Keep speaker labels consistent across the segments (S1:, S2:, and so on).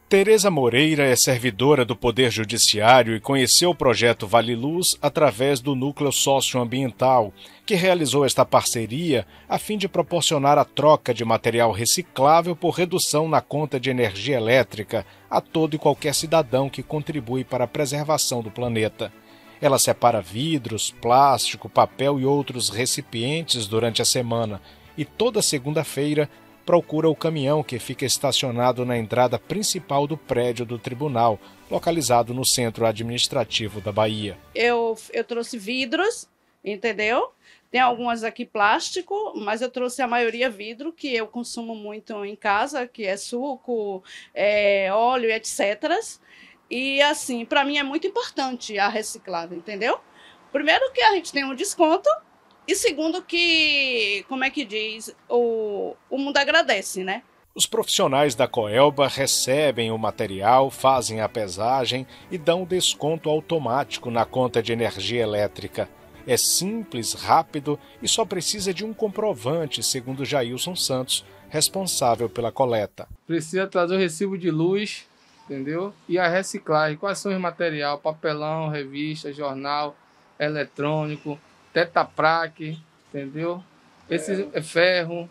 S1: Tereza Moreira é servidora do Poder Judiciário e conheceu o projeto Vale Luz através do Núcleo Socioambiental, que realizou esta parceria a fim de proporcionar a troca de material reciclável por redução na conta de energia elétrica a todo e qualquer cidadão que contribui para a preservação do planeta. Ela separa vidros, plástico, papel e outros recipientes durante a semana e toda segunda-feira procura o caminhão que fica estacionado na entrada principal do prédio do tribunal, localizado no centro administrativo da Bahia.
S2: Eu trouxe vidros, entendeu? Tem algumas aqui plástico, mas eu trouxe a maioria vidro, que eu consumo muito em casa, que é suco, óleo, etc. E assim, para mim é muito importante a reciclagem, entendeu? Primeiro que a gente tem um desconto, e segundo que, como é que diz, o mundo agradece, né?
S1: Os profissionais da Coelba recebem o material, fazem a pesagem e dão desconto automático na conta de energia elétrica. É simples, rápido e só precisa de um comprovante, segundo Jailson Santos, responsável pela coleta.
S3: Precisa trazer o recibo de luz, entendeu? E a reciclagem. Quais são os materiais? Papelão, revista, jornal, eletrônico, Tetraprac, entendeu? Esse é ferro,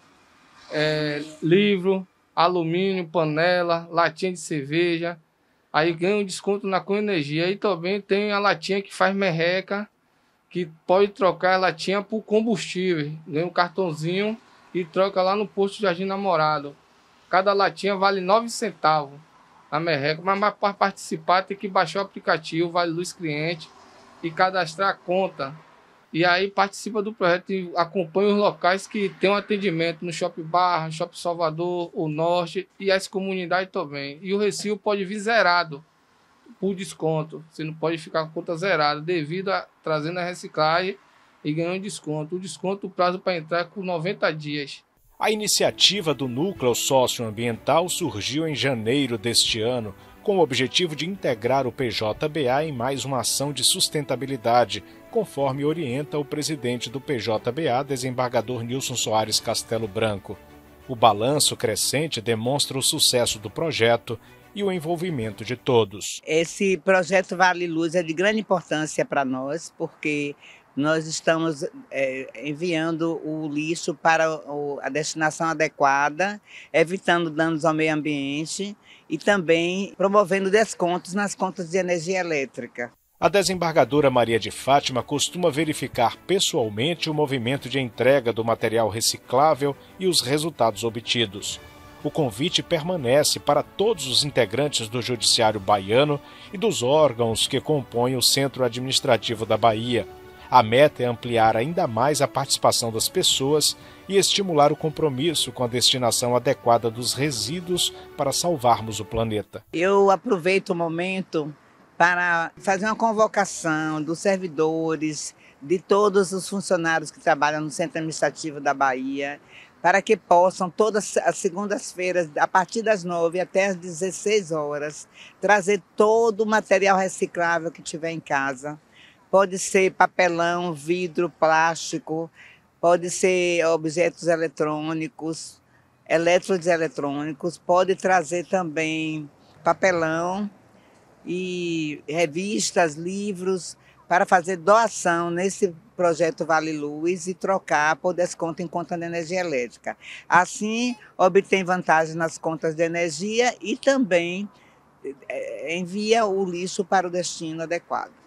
S3: livro, alumínio, panela, latinha de cerveja. Aí ganha um desconto na Coenergia. Aí também tem a latinha que faz merreca, que pode trocar a latinha por combustível. Ganha um cartãozinho e troca lá no posto Jardim Namorado. Cada latinha vale 9 centavos na merreca, mas para participar tem que baixar o aplicativo Vale Luz Cliente e cadastrar a conta. E aí participa do projeto e acompanha os locais que tem um atendimento no Shopping Barra, Shopping Salvador, o Norte e as comunidades também. E o recibo pode vir zerado por desconto. Você não pode ficar com a conta zerada devido a trazendo a reciclagem e ganhando desconto. O prazo para entrar é com 90 dias.
S1: A iniciativa do Núcleo Socioambiental surgiu em janeiro deste ano, com o objetivo de integrar o PJBA em mais uma ação de sustentabilidade, conforme orienta o presidente do PJBA, desembargador Nilson Soares Castelo Branco. O balanço crescente demonstra o sucesso do projeto e o envolvimento de todos.
S4: Esse projeto Vale Luz é de grande importância para nós, porque nós estamos enviando o lixo para a destinação adequada, evitando danos ao meio ambiente e também promovendo descontos nas contas de energia elétrica.
S1: A desembargadora Maria de Fátima costuma verificar pessoalmente o movimento de entrega do material reciclável e os resultados obtidos. O convite permanece para todos os integrantes do Judiciário baiano e dos órgãos que compõem o Centro Administrativo da Bahia. A meta é ampliar ainda mais a participação das pessoas e estimular o compromisso com a destinação adequada dos resíduos para salvarmos o planeta.
S4: Eu aproveito o momento para fazer uma convocação dos servidores, de todos os funcionários que trabalham no Centro Administrativo da Bahia, para que possam, todas as segundas-feiras, a partir das 9 até as 16 horas, trazer todo o material reciclável que tiver em casa. Pode ser papelão, vidro, plástico, pode ser objetos eletrônicos, eletroeletrônicos, pode trazer também papelão e revistas, livros, para fazer doação nesse projeto Vale Luz e trocar por desconto em conta de energia elétrica. Assim, obtém vantagem nas contas de energia e também envia o lixo para o destino adequado.